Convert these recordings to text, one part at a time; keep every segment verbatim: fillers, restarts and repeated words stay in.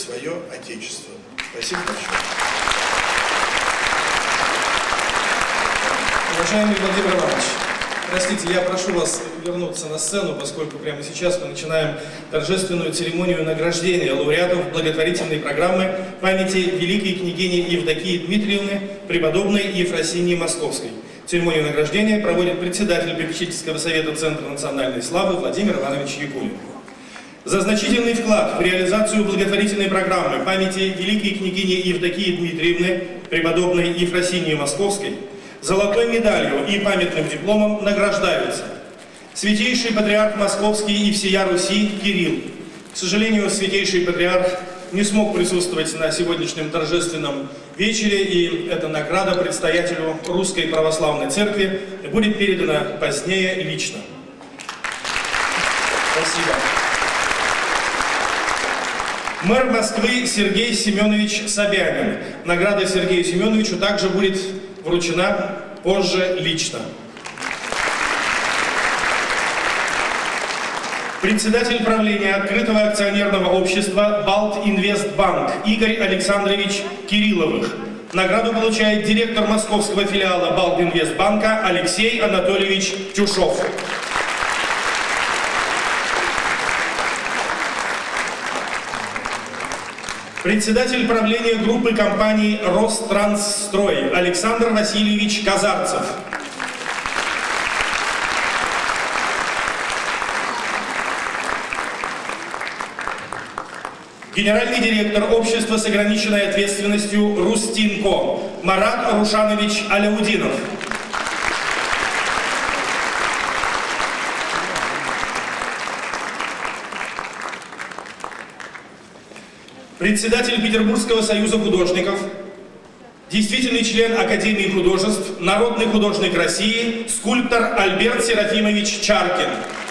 свое Отечество. Спасибо большое. Уважаемый Владимир Иванович, простите, я прошу вас вернуться на сцену, поскольку прямо сейчас мы начинаем торжественную церемонию награждения лауреатов благотворительной программы памяти великой княгини Евдокии Дмитриевны, преподобной Ефросинии Московской. Церемонию награждения проводит председатель попечительского совета Центра национальной славы Владимир Иванович Якунин. За значительный вклад в реализацию благотворительной программы памяти великой княгини Евдокии Дмитриевны, преподобной Ефросинии Московской, золотой медалью и памятным дипломом награждаются Святейший Патриарх Московский и всея Руси Кирилл. К сожалению, Святейший Патриарх не смог присутствовать на сегодняшнем торжественном вечере, и эта награда предстоятелю Русской Православной Церкви будет передана позднее лично. Спасибо. Мэр Москвы Сергей Семенович Собянин. Награда Сергею Семеновичу также будет вручена позже лично. Председатель правления открытого акционерного общества Балтинвестбанк Игорь Александрович Кирилловых. Награду получает директор московского филиала Балтинвестбанка Алексей Анатольевич Тюшов. Председатель правления группы компаний Ространсстрой Александр Васильевич Казарцев. Генеральный директор общества с ограниченной ответственностью Рустинко Марат Рушанович Аляудинов. Председатель Петербургского союза художников, действительный член Академии художеств, народный художник России, скульптор Альберт Серафимович Чаркин.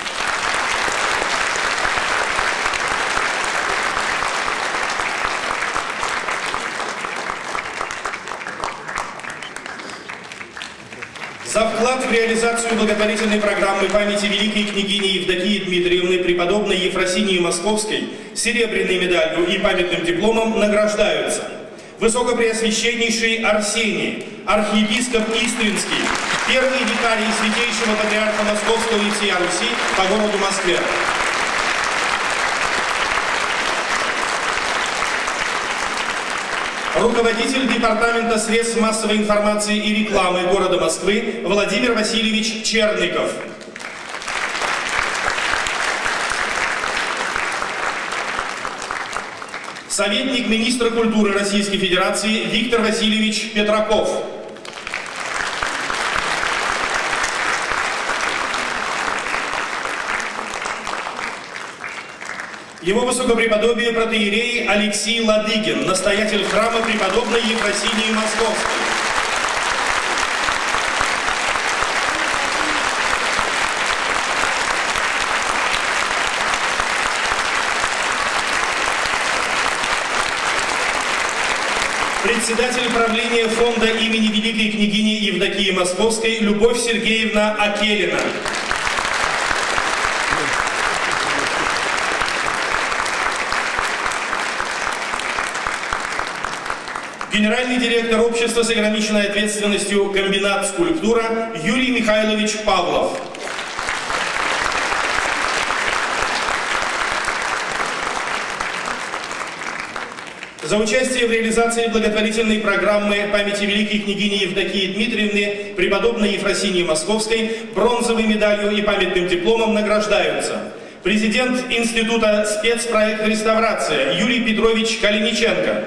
За вклад в реализацию благотворительной программы памяти великой княгини Евдокии Дмитриевны, преподобной Ефросинии Московской, серебряной медалью и памятным дипломом награждаются Высокопреосвященнейший Арсений, архиепископ Истринский, первый викарий Святейшего Патриарха Московского и всея Руси по городу Москве. Руководитель Департамента средств массовой информации и рекламы города Москвы Владимир Васильевич Черников. Советник министра культуры Российской Федерации Виктор Васильевич Петраков. Его высокопреподобие протоиерей Алексей Ладыгин, настоятель храма преподобной Ефросинии Московской. Председатель правления фонда имени великой княгини Евдокии Московской Любовь Сергеевна Акелина. Генеральный директор общества с ограниченной ответственностью «Комбинат скульптура» Юрий Михайлович Павлов. За участие в реализации благотворительной программы памяти великой княгини Евдокии Дмитриевны, преподобной Ефросинии Московской, бронзовой медалью и памятным дипломом награждаются президент Института спецпроект «Реставрация» Юрий Петрович Калиниченко.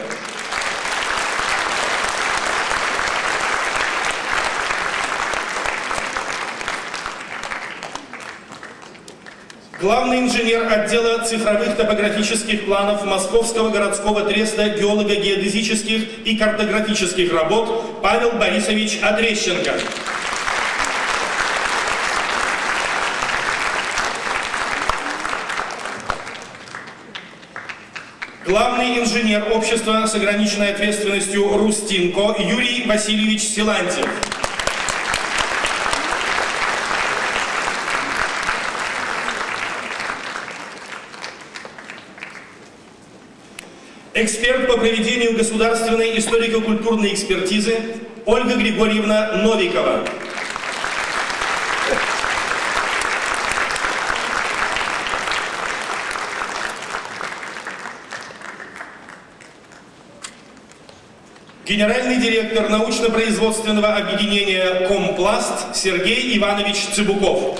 Главный инженер отдела цифровых топографических планов Московского городского треста геолого-геодезических и картографических работ Павел Борисович Отрещенко. Главный инженер общества с ограниченной ответственностью Рустинко Юрий Васильевич Силантьев. Эксперт по проведению государственной историко-культурной экспертизы Ольга Григорьевна Новикова. Генеральный директор научно-производственного объединения «Компласт» Сергей Иванович Цыбуков.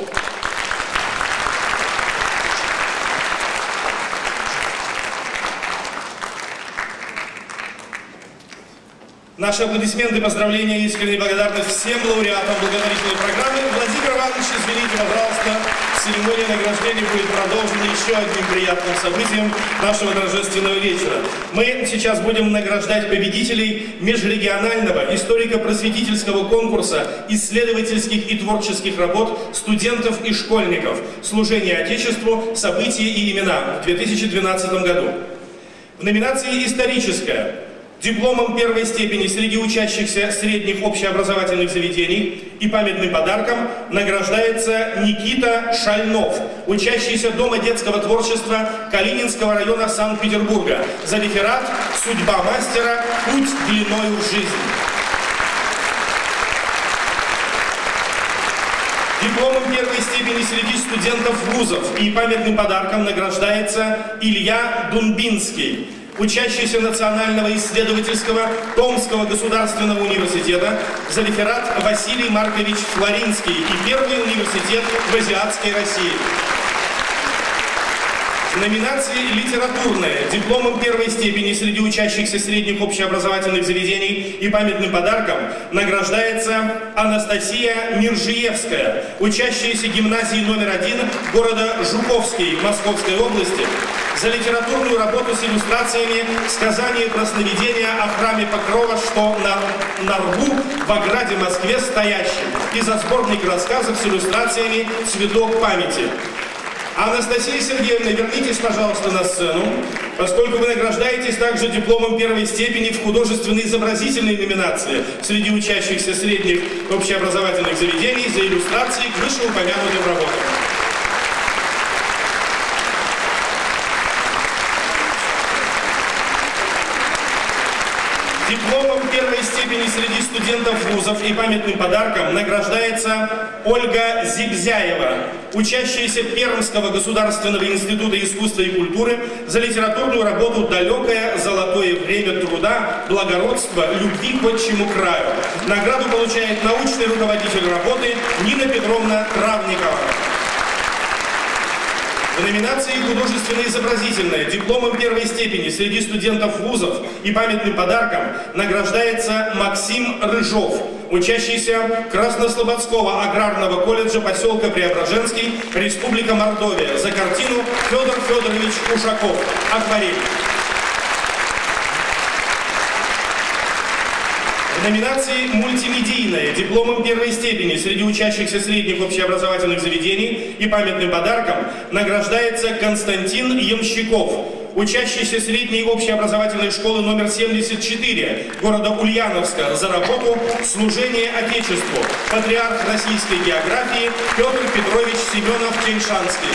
Наши аплодисменты, поздравления и искренняя благодарность всем лауреатам благотворительной программы. Владимир Иванович, извините, пожалуйста, церемония награждения будет продолжена еще одним приятным событием нашего торжественного вечера. Мы сейчас будем награждать победителей межрегионального историко-просветительского конкурса исследовательских и творческих работ студентов и школьников «Служение Отечеству. События и имена» в две тысячи двенадцатом году. В номинации «Историческая» дипломом первой степени среди учащихся средних общеобразовательных заведений и памятным подарком награждается Никита Шальнов, учащийся Дома детского творчества Калининского района Санкт-Петербурга, за реферат «Судьба мастера. Путь длиною в жизнь». Дипломом первой степени среди студентов вузов и памятным подарком награждается Илья Дунбинский, учащийся Национального исследовательского Томского государственного университета, за реферат Василий Маркович Флоринский и первый университет в Азиатской России. В номинации «Литературная» дипломом первой степени среди учащихся средних общеобразовательных заведений и памятным подарком награждается Анастасия Миржиевская, учащаяся гимназии номер один города Жуковский Московской области, за литературную работу с иллюстрациями «Сказание про сновидения о храме Покрова, что на, на рву в ограде Москве стоящем», и за сборник рассказов с иллюстрациями «Цветок памяти». Анастасия Сергеевна, вернитесь, пожалуйста, на сцену, поскольку вы награждаетесь также дипломом первой степени в художественно-изобразительной номинации среди учащихся средних общеобразовательных заведений за иллюстрации к вышеупомянутым работам. Дипломом первой степени среди студентов вузов и памятным подарком награждается Ольга Зибзяева, учащаяся Пермского государственного института искусства и культуры, за литературную работу «Далекое золотое время труда, благородства, любви к отчему краю». Награду получает научный руководитель работы Нина Петровна Травникова. В номинации «Художественно-изобразительная» дипломом первой степени среди студентов вузов и памятным подарком награждается Максим Рыжов, учащийся Краснослободского аграрного колледжа поселка Преображенский, Республика Мордовия, за картину Федор Федорович Ушаков «Акварель». В номинации «Мультимедийная» дипломом первой степени среди учащихся средних общеобразовательных заведений и памятным подарком награждается Константин Ямщиков, учащийся средней общеобразовательной школы номер семьдесят четыре города Ульяновска, за работу «Служение Отечеству», патриарх российской географии Петр Петрович Семенов-Тельшанский.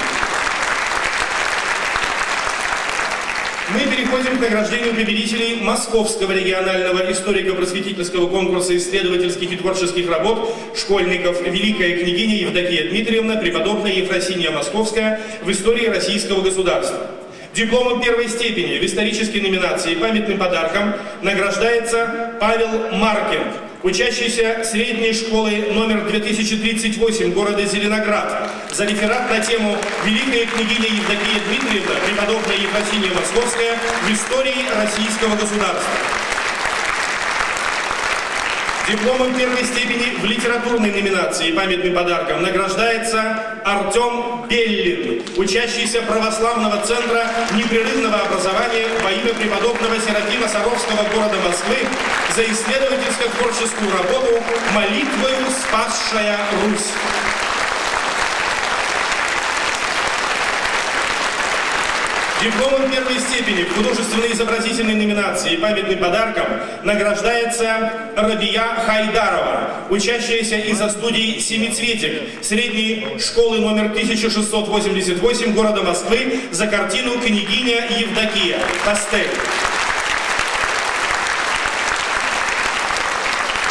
Мы переходим к награждению победителей Московского регионального историко-просветительского конкурса исследовательских и творческих работ школьников «Великая княгиня Евдокия Дмитриевна, преподобная Ефросинья Московская в истории российского государства». Дипломом первой степени в исторической номинации памятным подарком награждается Павел Маркин, учащийся средней школы номер две тысячи тридцать восемь города Зеленоград, за реферат на тему «Великая княгиня Евдокия Дмитриевна, преподобная Ефросинья Московская в истории российского государства». Дипломом первой степени в литературной номинации памятным подарком награждается Артем Беллин, учащийся православного центра непрерывного образования во имя преподобного Серафима Саровского города Москвы, за исследовательско-творческую работу «Молитвою спасшая Русь». Дипломом первой степени в художественно-изобразительной номинации памятным подарком награждается Рабия Хайдарова, учащаяся из-за студии «Семицветик» средней школы номер тысяча шестьсот восемьдесят восемь города Москвы, за картину «Княгиня Евдокия. Пастель».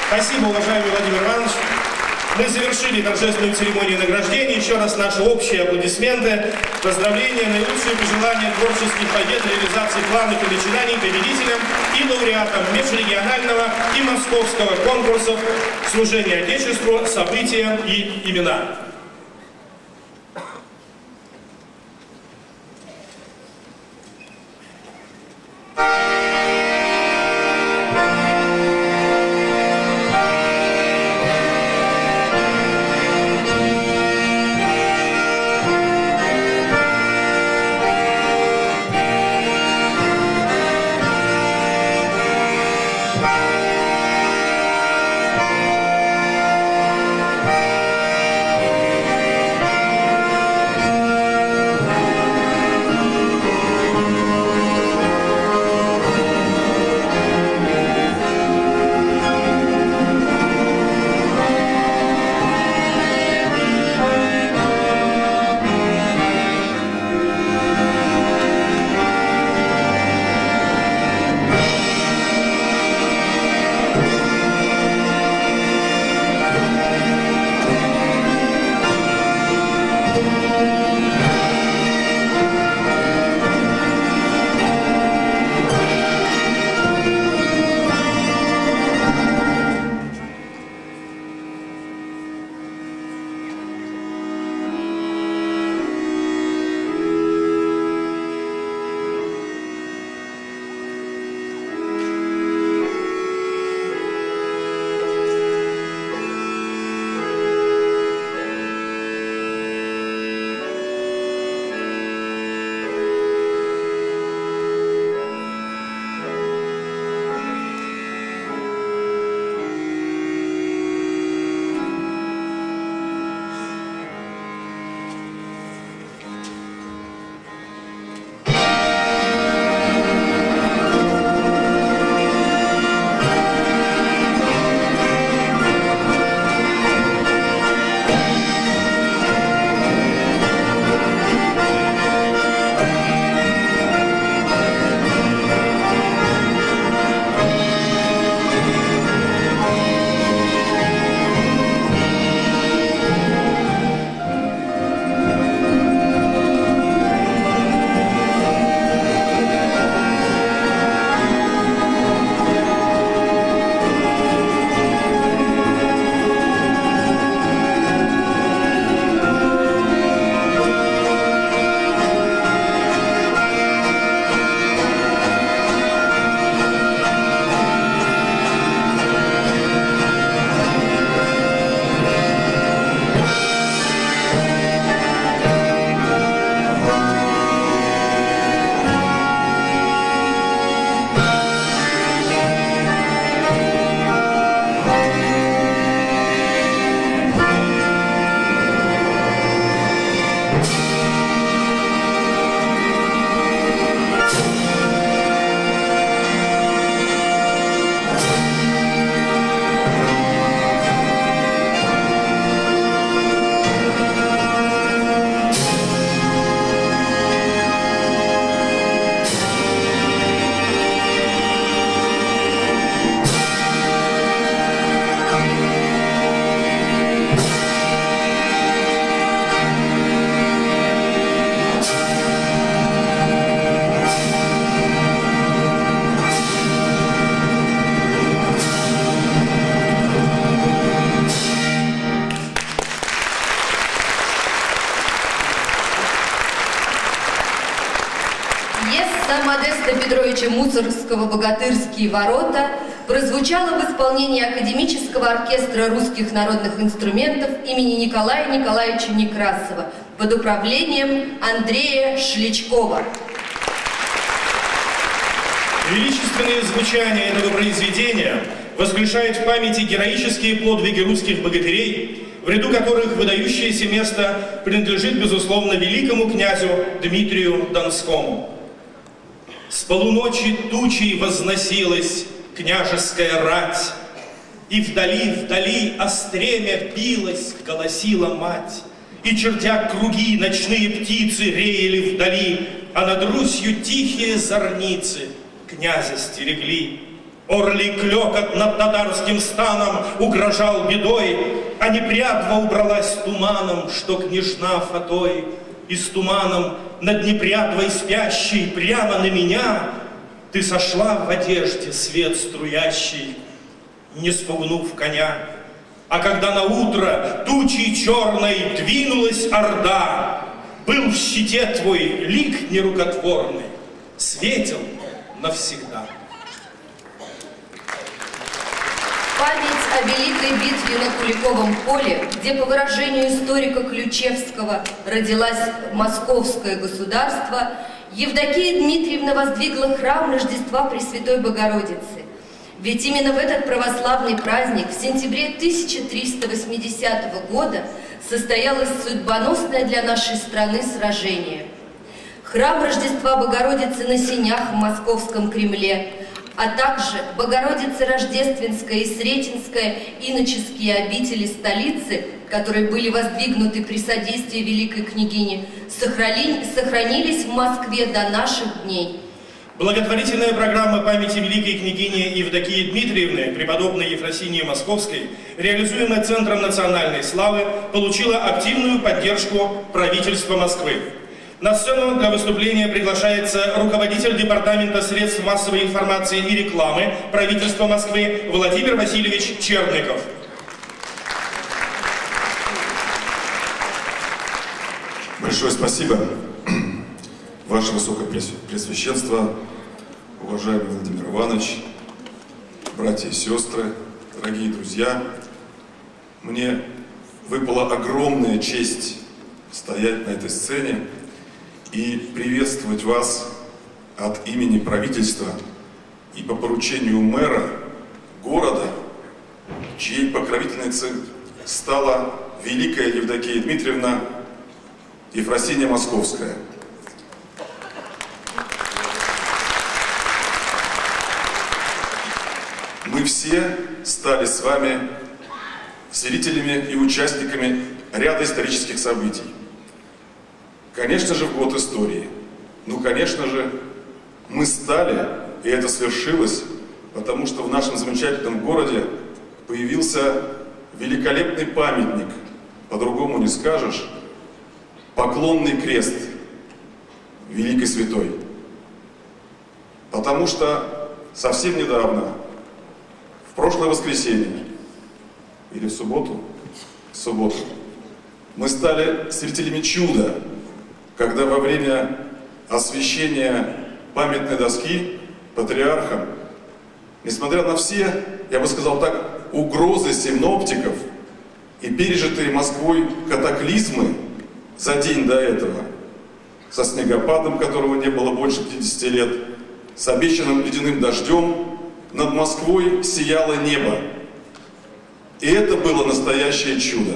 Спасибо, уважаемый Владимир Иванович. Мы завершили торжественную церемонию награждения. Еще раз наши общие аплодисменты, поздравления, наилучшие пожелания творческих побед, реализации планов и начинаний победителям и лауреатам межрегионального и московского конкурсов служения Отечеству, события и имена. Модеста Петровича Мусоргского «Богатырские ворота» прозвучала в исполнении Академического оркестра русских народных инструментов имени Николая Николаевича Некрасова под управлением Андрея Шличкова. Величественное звучание этого произведения воскрешает в памяти героические подвиги русских богатырей, в ряду которых выдающееся место принадлежит, безусловно, великому князю Дмитрию Донскому. С полуночи тучей возносилась княжеская рать, и вдали, вдали о стремя билась, голосила мать, и, чертя круги, ночные птицы реяли вдали, а над Русью тихие зорницы князя стерегли. Орлий клёкот над татарским станом угрожал бедой, а Непрядва убралась туманом, что княжна Фатой. И с туманом над Непрядвой спящей прямо на меня ты сошла в одежде свет струящий, не спугнув коня. А когда на утро тучей черной двинулась орда, был в щите твой лик нерукотворный, светил навсегда. Память о великой битве на Куликовом поле, где, по выражению историка Ключевского, родилось московское государство, Евдокия Дмитриевна воздвигла храм Рождества Пресвятой Богородицы. Ведь именно в этот православный праздник в сентябре тысяча триста восьмидесятого года состоялось судьбоносное для нашей страны сражение. Храм Рождества Богородицы на Сенях в Московском Кремле, а также Богородица Рождественская и Сретенская иноческие обители столицы, которые были воздвигнуты при содействии великой княгини, сохранились в Москве до наших дней. Благотворительная программа памяти великой княгини Евдокии Дмитриевны, преподобной Ефросинии Московской, реализуемая Центром национальной славы, получила активную поддержку правительства Москвы. На сцену для выступления приглашается руководитель Департамента средств массовой информации и рекламы правительства Москвы Владимир Васильевич Черников. Большое спасибо, Ваше Высокопреосвященство, уважаемый Владимир Иванович, братья и сестры, дорогие друзья. Мне выпала огромная честь стоять на этой сцене и приветствовать вас от имени правительства и по поручению мэра города, чьей покровительницей стала великая Евдокия Дмитриевна Ефросиния Московская. Мы все стали с вами свидетелями и участниками ряда исторических событий. Конечно же, в год истории. Ну, конечно же, мы стали, и это свершилось, потому что в нашем замечательном городе появился великолепный памятник, по-другому не скажешь, поклонный крест Великой Святой. Потому что совсем недавно, в прошлое воскресенье, или в субботу, в субботу, мы стали свидетелями чуда, когда во время освящения памятной доски патриархом, несмотря на все, я бы сказал так, угрозы синоптиков и пережитые Москвой катаклизмы за день до этого, со снегопадом, которого не было больше пятидесяти лет, с обещанным ледяным дождем, над Москвой сияло небо. И это было настоящее чудо.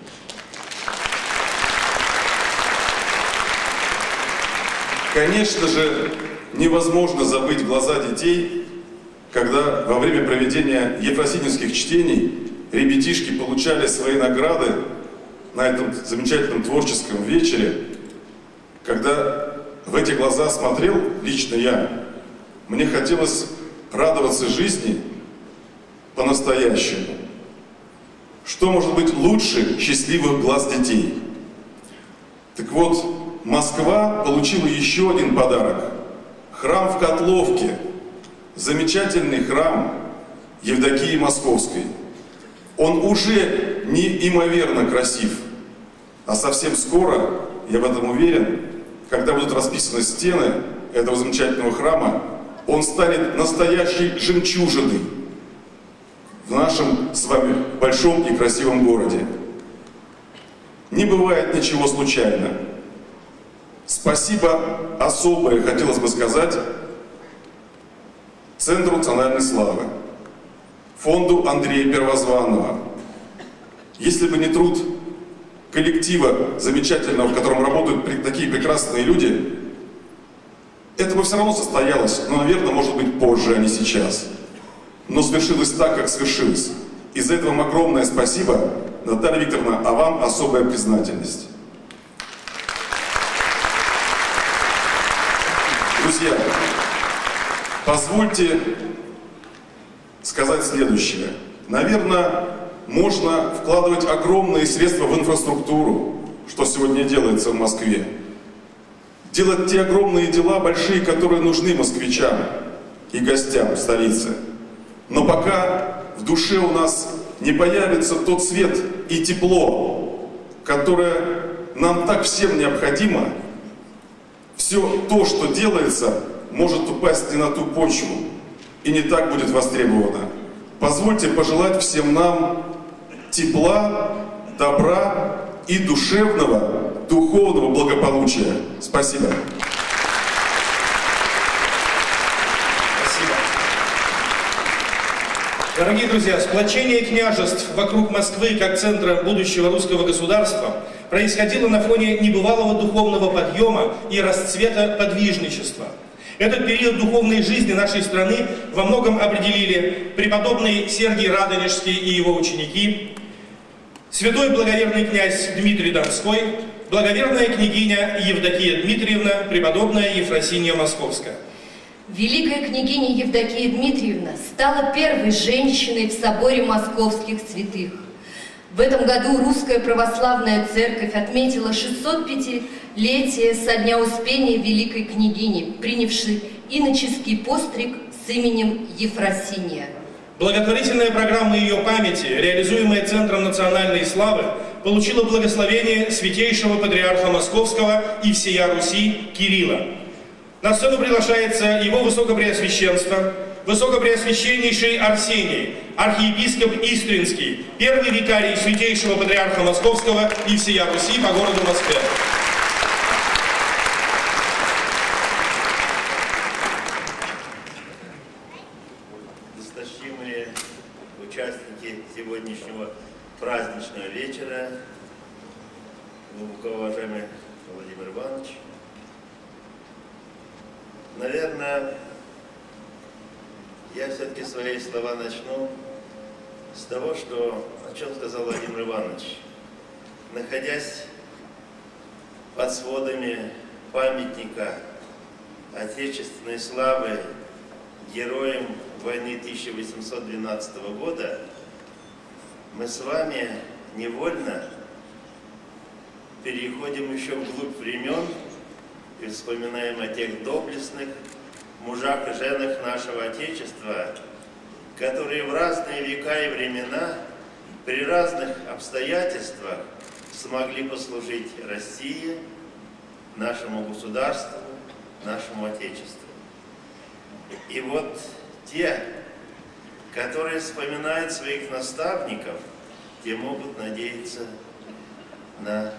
Конечно же, невозможно забыть глаза детей, когда во время проведения ефросиньевских чтений ребятишки получали свои награды на этом замечательном творческом вечере. Когда в эти глаза смотрел лично я, мне хотелось радоваться жизни по-настоящему. Что может быть лучше счастливых глаз детей? Так вот, Москва получила еще один подарок. Храм в Котловке. Замечательный храм Евдокии Московской. Он уже неимоверно красив. А совсем скоро, я в этом уверен, когда будут расписаны стены этого замечательного храма, он станет настоящей жемчужиной в нашем с вами большом и красивом городе. Не бывает ничего случайно. Спасибо особое, хотелось бы сказать, Центру национальной славы, фонду Андрея Первозванного. Если бы не труд коллектива замечательного, в котором работают такие прекрасные люди, это бы все равно состоялось, но, наверное, может быть, позже, а не сейчас. Но свершилось так, как свершилось. И за это вам огромное спасибо, Наталья Викторовна, а вам особая признательность. Друзья, позвольте сказать следующее. Наверное, можно вкладывать огромные средства в инфраструктуру, что сегодня делается в Москве. Делать те огромные дела, большие, которые нужны москвичам и гостям столицы. Но пока в душе у нас не появится тот свет и тепло, которое нам так всем необходимо, все то, что делается, может упасть не на ту почву и не так будет востребовано. Позвольте пожелать всем нам тепла, добра и душевного, духовного благополучия. Спасибо. Спасибо. Дорогие друзья, сплочение княжеств вокруг Москвы как центра будущего русского государства происходило на фоне небывалого духовного подъема и расцвета подвижничества. Этот период духовной жизни нашей страны во многом определили преподобный Сергий Радонежский и его ученики, святой благоверный князь Дмитрий Донской, благоверная княгиня Евдокия Дмитриевна, преподобная Ефросинья Московская. Великая княгиня Евдокия Дмитриевна стала первой женщиной в соборе московских святых. В этом году Русская Православная Церковь отметила шестьсот пятилетие со дня Успения Великой княгини, принявшей иноческий постриг с именем Ефросинья. Благотворительная программа ее памяти, реализуемая Центром национальной славы, получила благословение святейшего патриарха Московского и всея Руси Кирилла. На сцену приглашается его высокопреосвященство, высокопреосвященнейший Арсений, архиепископ Истринский, первый викарий святейшего патриарха Московского и всея Руси по городу Москве. Досточтимые участники сегодняшнего праздничного вечера, глубоко уважаемый Владимир Иванович, наверное, я все-таки свои слова начну с того, что, о чем сказал Владимир Иванович. Находясь под сводами памятника отечественной славы героям войны тысяча восемьсот двенадцатого года, мы с вами невольно переходим еще вглубь времен и вспоминаем о тех доблестных мужах и женах нашего Отечества, которые в разные века и времена, при разных обстоятельствах смогли послужить России, нашему государству, нашему Отечеству. И вот те, которые вспоминают своих наставников, те могут надеяться на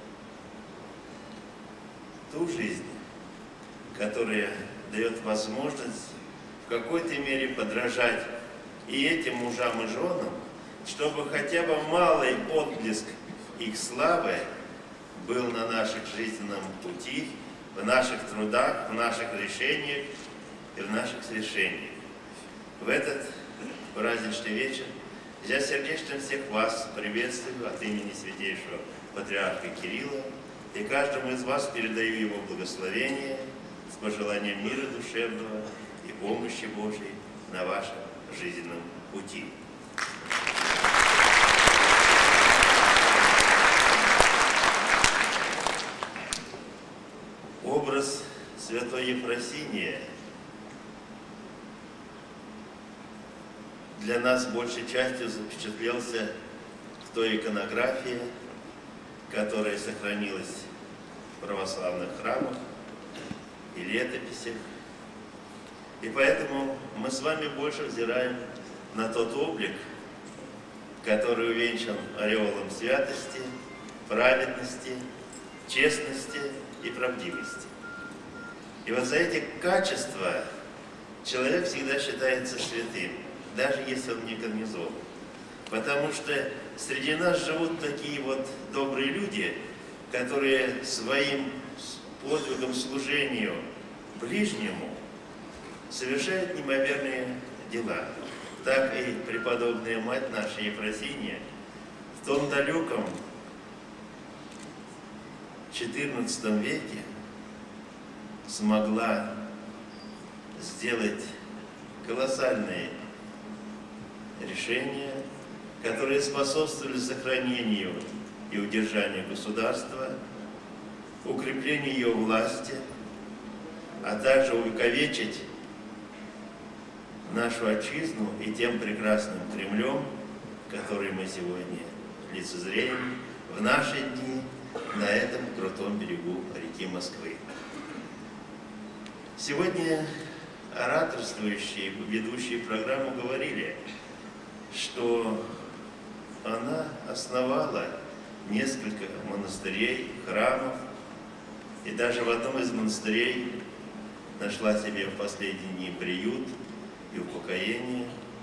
ту жизнь, которая дает возможность в какой-то мере подражать и этим мужам и женам, чтобы хотя бы малый отблеск их славы был на наших жизненном пути, в наших трудах, в наших решениях и в наших свершениях. В этот праздничный вечер я сердечно всех вас приветствую от имени святейшего патриарха Кирилла, и каждому из вас передаю его благословение с пожеланием мира душевного и помощи Божией на вашем жизненном пути. Образ святой Ефросинии для нас большей частью запечатлелся в той иконографии, которая сохранилась в православных храмах и летописях. И поэтому мы с вами больше взираем на тот облик, который увенчан ореолом святости, праведности, честности и правдивости. И вот за эти качества человек всегда считается святым, даже если он не канонизован. Потому что среди нас живут такие вот добрые люди, которые своим подвигом служению ближнему совершают неимоверные дела. Так и преподобная мать наша Ефросинья в том далеком четырнадцатом веке смогла сделать колоссальные решения, которые способствовали сохранению и удержанию государства, укреплению ее власти, а также увековечить нашу отчизну и тем прекрасным Кремлем, который мы сегодня лицезреем в наши дни на этом крутом берегу реки Москвы. Сегодня ораторствующие, ведущие программу говорили, что она основала несколько монастырей, храмов, и даже в одном из монастырей нашла себе в последние дни приют и упокоение.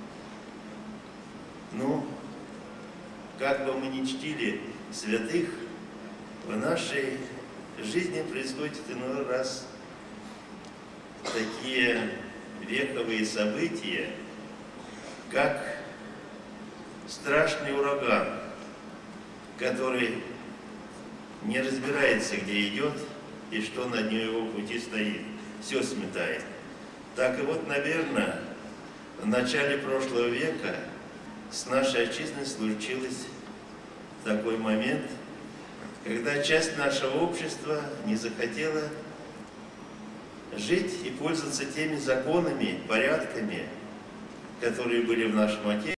Ну, как бы мы ни чтили святых, в нашей жизни происходит иной раз такие вековые события, как страшный ураган, который не разбирается, где идет и что на дне его пути стоит. Все сметает. Так и вот, наверное, в начале прошлого века с нашей отчизной случился такой момент, когда часть нашего общества не захотела жить и пользоваться теми законами, порядками, которые были в нашем Отечестве.